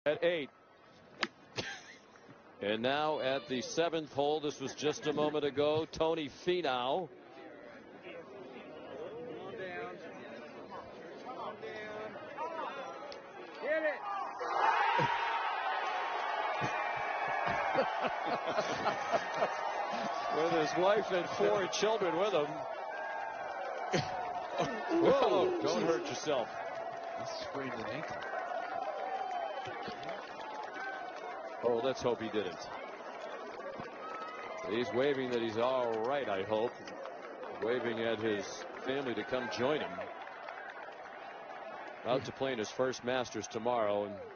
At 8. And now at the 7th hole, this was just a moment ago, Tony Finau. With his wife and 4 children with him. Whoa, don't hurt yourself. He sprained an ankle. Oh, let's hope he didn't. He's waving that he's all right, I hope. Waving at his family to come join him. Out to play in his first Masters tomorrow. And